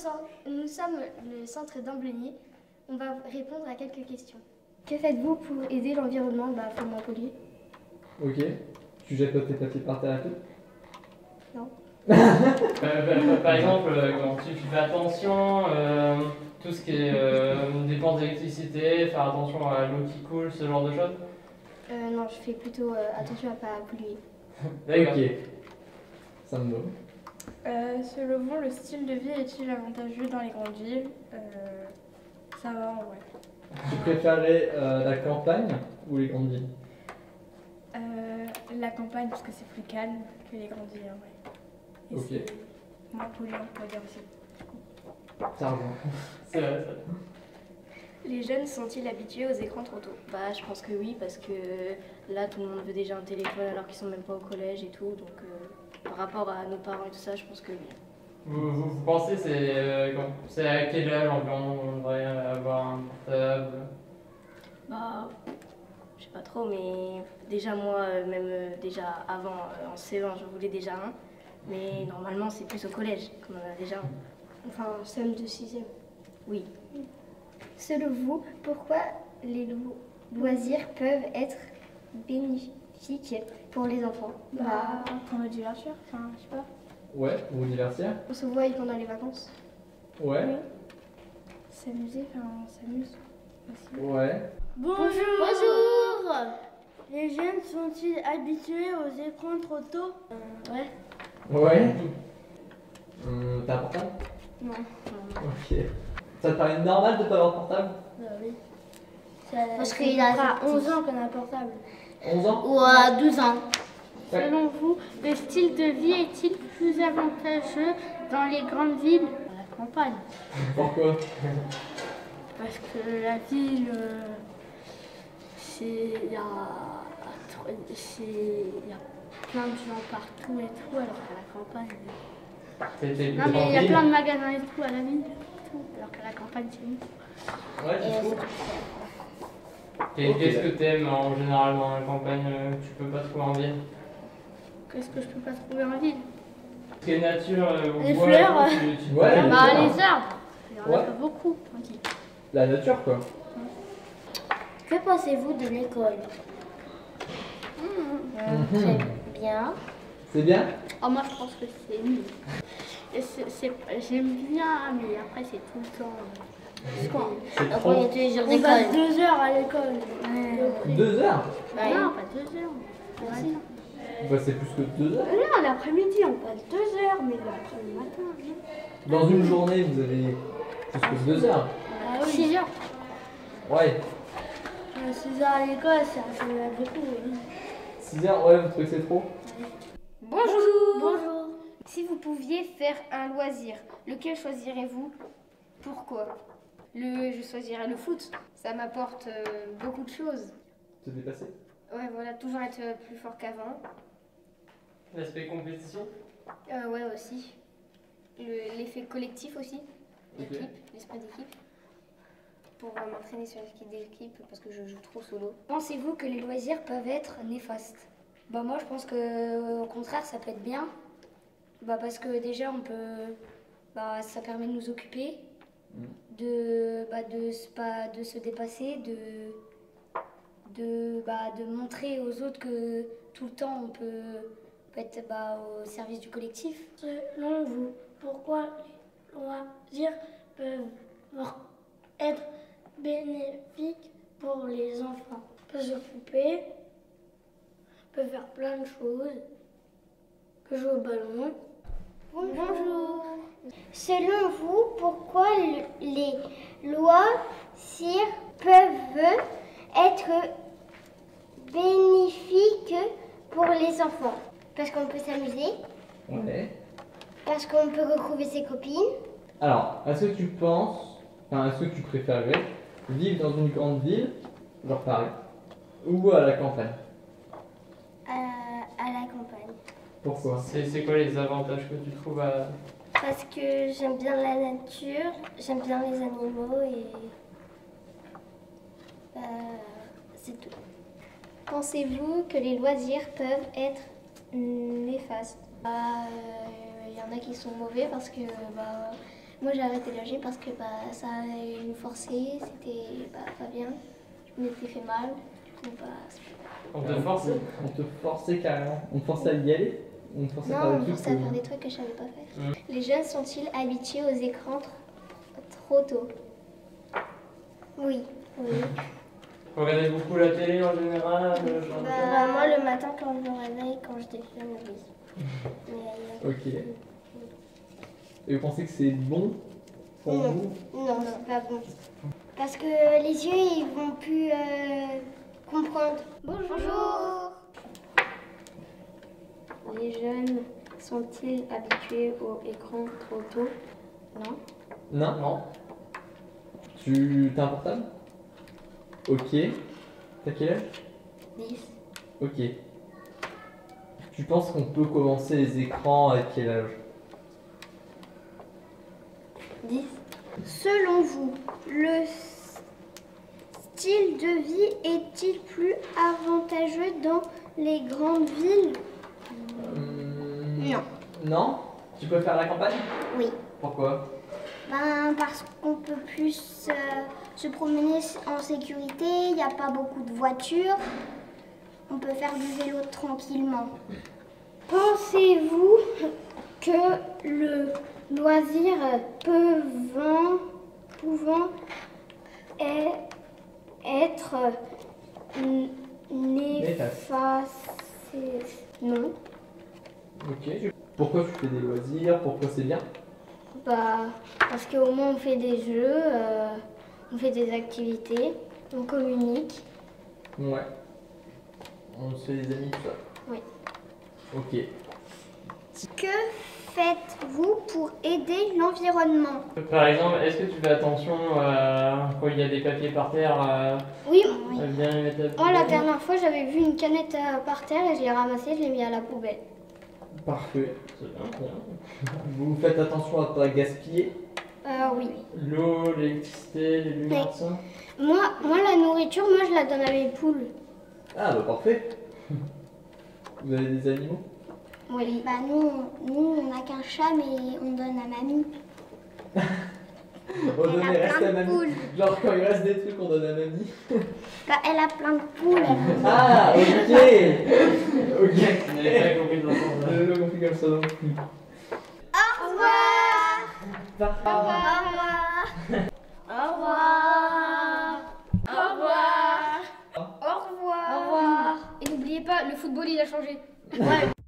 nous sommes le centre d'Ambligny. On va répondre à quelques questions. Que faites-vous pour aider l'environnement? Faut moins polluer. Ok. Tu jettes pas tes papiers par terre et tout? Non. Par exemple, quand tu fais attention, tout ce qui est dépenses d'électricité, faire attention à l'eau qui coule, ce genre de choses? Non, je fais plutôt attention à ne pas polluer. D'accord. Ok. Ça me va. Selon vous, le style de vie est-il avantageux dans les grandes villes? Ça va, ouais. Tu préférais la campagne ou les grandes villes? La campagne, parce que c'est plus calme que les grandes villes, ouais. Et Ok. c'est moins polluant, on peut dire aussi. Ça rejoint. C'est vrai, ça. Les jeunes sont-ils habitués aux écrans trop tôt? Je pense que oui, parce que là, tout le monde veut déjà un téléphone alors qu'ils sont même pas au collège et tout. Donc, par rapport à nos parents et tout ça, je pense que oui. Vous pensez c'est à quel âge environ on devrait avoir un portable? Je sais pas trop, mais déjà moi, même déjà avant, en CE1, je voulais déjà un. Mais normalement, c'est plus au collège qu'on en a déjà un. Enfin, somme de 6e. Oui. Selon vous, pourquoi les loisirs peuvent être bénéfiques pour les enfants? Pour me divertir, enfin, je sais pas. Ouais, pour divertir. On se voit pendant les vacances. Ouais. S'amuser, enfin, on s'amuse aussi. Ouais. Bonjour. Les jeunes sont-ils habitués aux écrans trop tôt? Ouais. Ouais. T'as un portable? Non. Ok. Ça te paraît normal de pas avoir de portable? Oui. Parce qu'il a 11 ans qu'on a un portable. 11 ans? Ou à 12 ans. Ouais. Selon vous, le style de vie est-il plus avantageux dans les grandes villes ou à la campagne? Pourquoi? Parce que la ville, il y a plein de gens partout et tout, alors qu'à la campagne. Non, mais il y a plein de magasins et tout à la ville, tout, alors qu'à la campagne, c'est nous. Ouais, tu trouves? Qu'est-ce que t'aimes en général dans la campagne que tu peux pas trouver en ville? Qu'est-ce que je peux pas trouver en ville? Quelle nature Les bois, fleurs. tu Ouais, aimes? les fleurs. Les arbres, il y en a Ouais. pas beaucoup, on dit. La nature, quoi. Que pensez-vous de l'école? Très bien. C'est bien? Oh, moi je pense que c'est nul. J'aime bien, mais après c'est tout le temps. C'est Après, il y a tous les jours On va d'école. 2 heures à l'école. 2 heures? Non, pas 2 heures. Merci. Bah, c'est plus que 2 heures. Non, l'après-midi, on passe 2 heures, mais l'après-midi matin. Dans une journée, vous avez plus que 2 heures. 6 heures. Ouais. 6 heures à l'école, ça fait beaucoup. 6 heures, ouais, vous trouvez que c'est trop? Bonjour. Si vous pouviez faire un loisir, lequel choisirez-vous? Pourquoi? Je choisirais le foot. Ça m'apporte beaucoup de choses. Se dépasser? Ouais, voilà, toujours être plus fort qu'avant. L'aspect compétition? Ouais, aussi. L'effet collectif aussi. Ok. L'équipe, l'esprit d'équipe. Pour m'entraîner sur l'esprit d'équipe parce que je joue trop solo. Pensez-vous que les loisirs peuvent être néfastes? Moi je pense que au contraire ça peut être bien. Parce que déjà on peut. Ça permet de nous occuper, de se dépasser, de montrer aux autres que tout le temps on peut être au service du collectif. Selon vous, pourquoi les loisirs peuvent être bénéfiques pour les enfants? On peut s'occuper, on peut faire plein de choses, on peut jouer au ballon. Bonjour. Selon vous, pourquoi les loisirs peuvent être bénéfiques pour les enfants? Parce qu'on peut s'amuser, Ouais. parce qu'on peut retrouver ses copines. Alors, est-ce que est-ce que tu préférerais vivre dans une grande ville, genre Paris, ou à la campagne? À la campagne. Pourquoi? C'est quoi les avantages que tu trouves à... Parce que j'aime bien la nature, j'aime bien les animaux et c'est tout. Pensez-vous que les loisirs peuvent être néfastes? Il y en a qui sont mauvais parce que Moi j'ai arrêté le gym parce que ça nous forçait, c'était pas bien. Je m'étais fait mal. Du coup, On te force? On te forçait carrément. On te forçait à y aller? On te forçait à faire non, des on me trucs forçait à faire des trucs que je savais pas faire. Mm. Les jeunes sont-ils habitués aux écrans trop tôt? Oui. Oui. Vous regardez beaucoup la télé en général? Moi le matin quand je me réveille, quand je déjeune, oui. Mais, Ok. Et vous pensez que c'est bon pour vous? non, c'est pas bon. Parce que les yeux, ils vont plus comprendre. Bonjour. Les jeunes sont-ils habitués au écran trop tôt? Non. Non? Non. T'as un portable? Ok. T'as quel âge? 10. Ok. Tu penses qu'on peut commencer les écrans à quel âge? 10. Selon vous, le style de vie est-il plus avantageux dans les grandes villes? Non. Non? Tu préfères la campagne? Oui. Pourquoi? Parce qu'on peut plus se promener en sécurité, il n'y a pas beaucoup de voitures, on peut faire du vélo tranquillement. Pensez-vous que le loisir pouvant être néfaste? Non. Ok. Pourquoi tu fais des loisirs? Pourquoi c'est bien? Parce qu'au moins on fait des jeux, on fait des activités, on communique. Ouais. On se fait des amis, tout ça? Oui. Ok. Que faites-vous pour aider l'environnement? Par exemple, est-ce que tu fais attention quand il y a des papiers par terre Oui, à bien les mettre à la moi la poubelle? dernière fois j'avais vu une canette par terre et je l'ai ramassée, je l'ai mis à la poubelle. Parfait. C'est bien, c'est bien. Vous faites attention à ne pas gaspiller? Oui. L'eau, l'électricité, les lumières, tout ça? Moi la nourriture, je la donne à mes poules. Ah bah parfait. Vous avez des animaux? Oui. Nous on n'a qu'un chat, mais on donne à mamie. On donne a les restes plein à de mamie. poules. Genre quand il reste des trucs, on donne à mamie. Elle a plein de poules. Ah ok. Ok. Vous n'avez pas compris dans le sens là. J'avais pas compris comme ça non plus. Au revoir. Parfait. Au revoir. Au revoir. Au revoir. Au revoir. Au revoir. Et n'oubliez pas, le football il a changé. Ouais.